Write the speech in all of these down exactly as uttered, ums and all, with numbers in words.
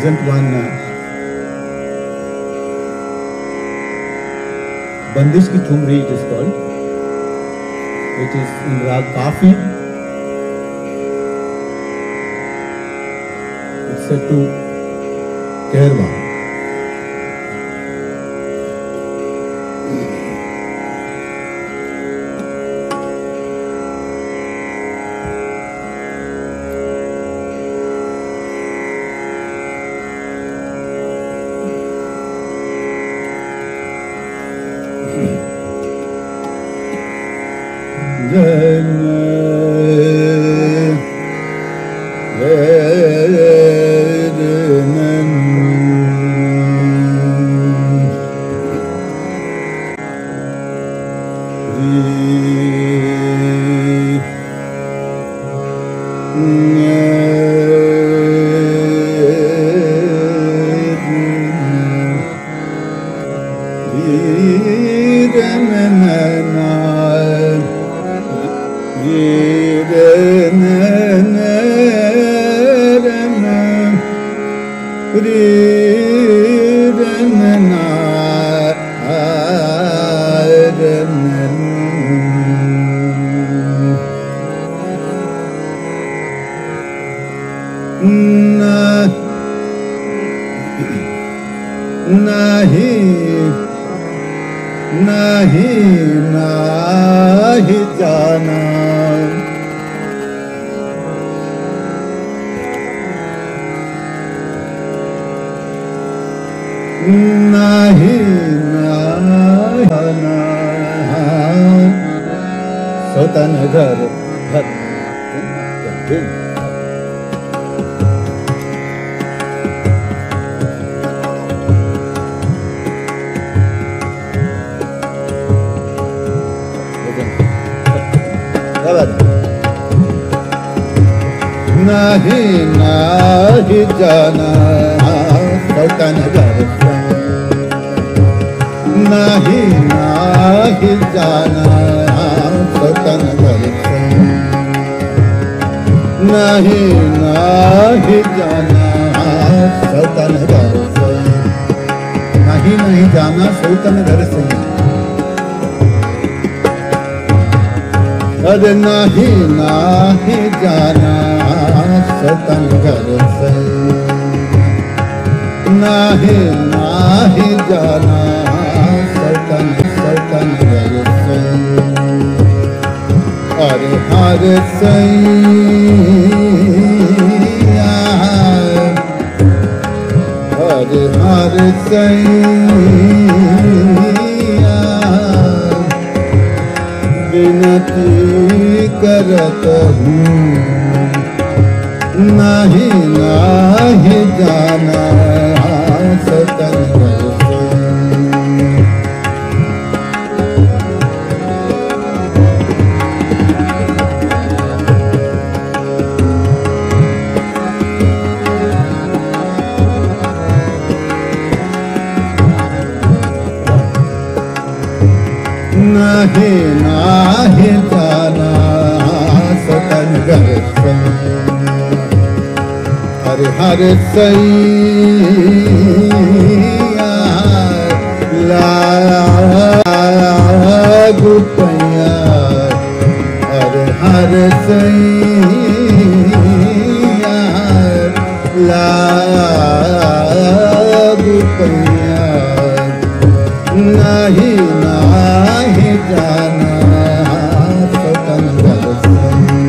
present one uh, Bandish ki Thumri, it is called. It is in Rag Kafi. It's set to Kerwa. नाही नाही जाना सतन घर से, नाही नाही जाना सतन सतन घर से। अरे हर सैया, अरे हर सैया विनती करत हूँ, नहीं नहीं जाना सतन घर से। नहीं नहीं जाना सतन घर से। हरे हरे सैया लागू पैया, हरे हरे सैया लागू पैया। नहीं नहीं जाना सतन घर से।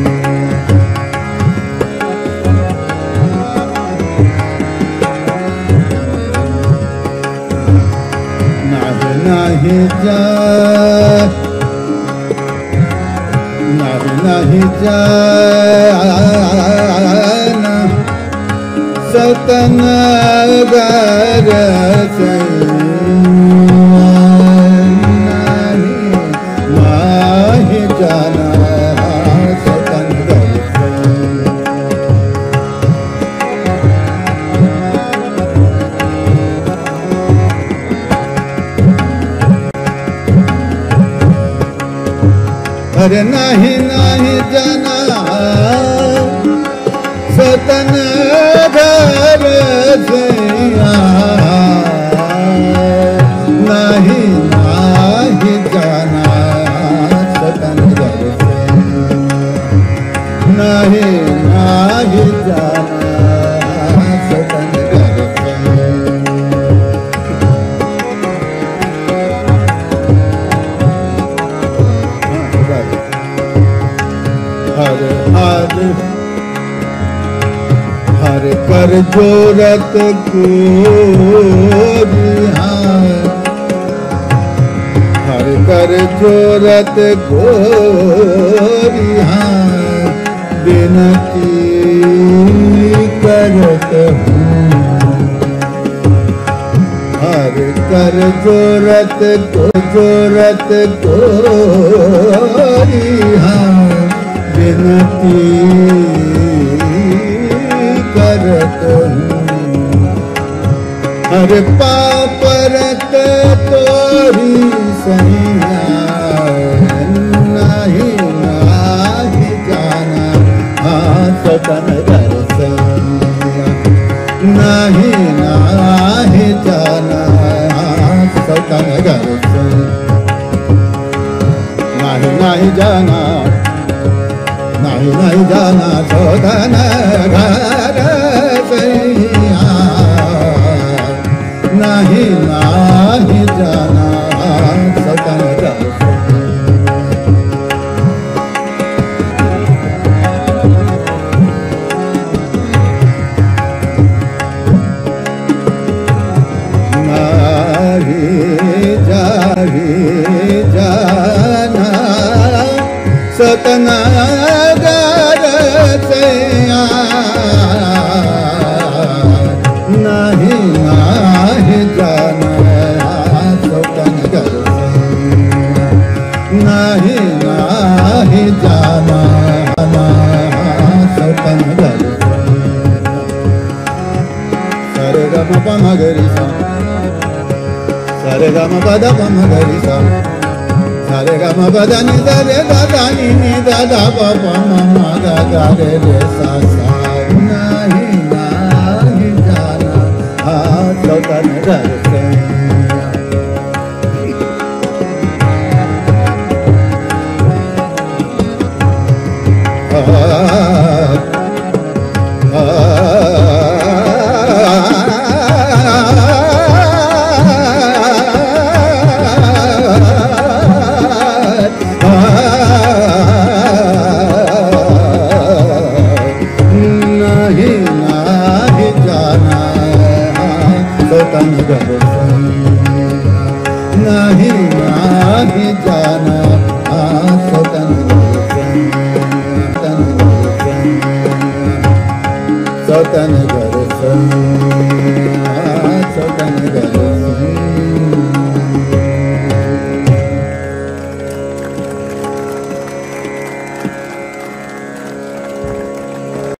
नहीं नहीं जा, नहीं नहीं जाना सतन घर से। जाना सतन घर से। अरे नहीं नहीं जाना सतन घर सैया नहीं नहीं जाना सतन घर से नहीं नहीं जाना सतन घर से हर हर हर कर जोरत गोरिया हर कर जोरत गोरिया बिनती करत हूँ हर कर जोरत को जोरत गोरिया बिनती करत हूँ हर पापरत तोरी सैया नहीं नहीं जाना हाँ सतन घर सैया नहीं नहीं जाना हाँ सतन घर से नहीं नहीं जाना नहीं नहीं जाना सतन घर सैया नहीं नहीं जाना सतन घर नहीं जाही जाना सतन घर सैया नहीं नहीं जाना सतन घर सैया नहीं नहीं जाना सतन घर सरे गम पम गरि सा सरे गम पद पम गरि सा सरे गम पद नि द रे द द नि नि द द प प म म ग ग रे रे सा सा नहीं नहीं जाना हाँ सतन घर